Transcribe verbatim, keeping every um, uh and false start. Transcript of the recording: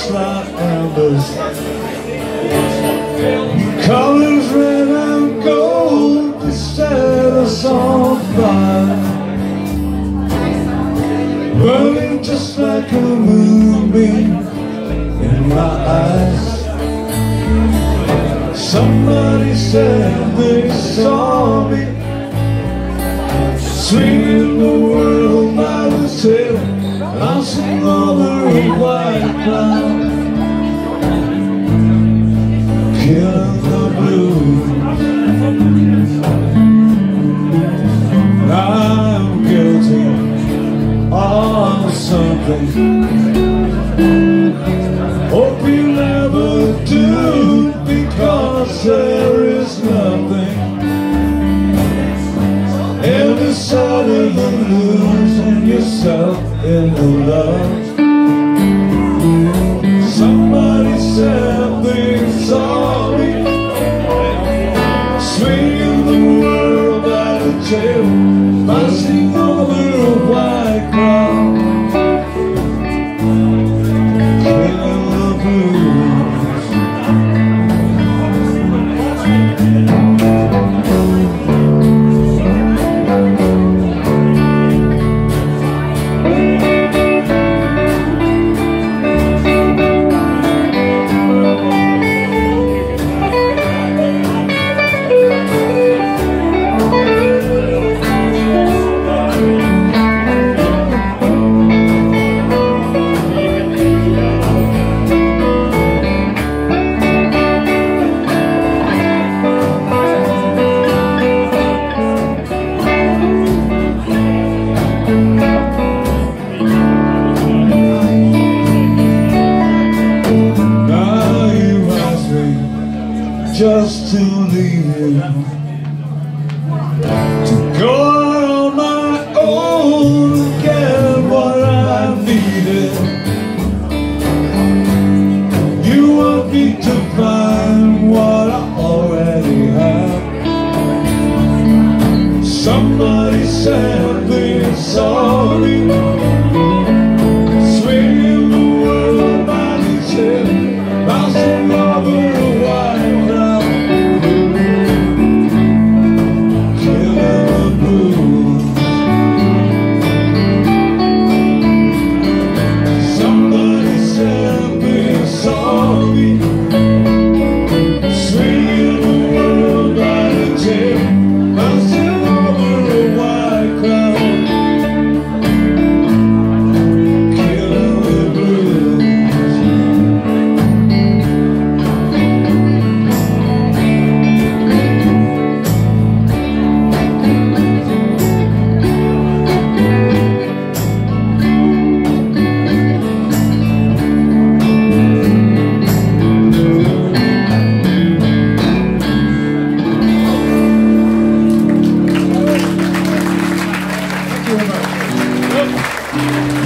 just like embers. Colors red and gold, they set us on fire, burning just like a moonbeam in my eyes. Somebody said they saw me swinging the world by the tail, bouncing over a white cloud, killing the blues. I'm guilty of something, hope you never do, because there is nothing ever sadder than losing yourself in the love. Somebody said they saw me swinging the world by the tail, bouncing over a white cloud, killing the blues. Just to leave you, to go out on my own and get what I needed. You want me to find what I already have. Somebody said they saw me swinging the world by the tail, bouncing over a white cloud, Thank you very much.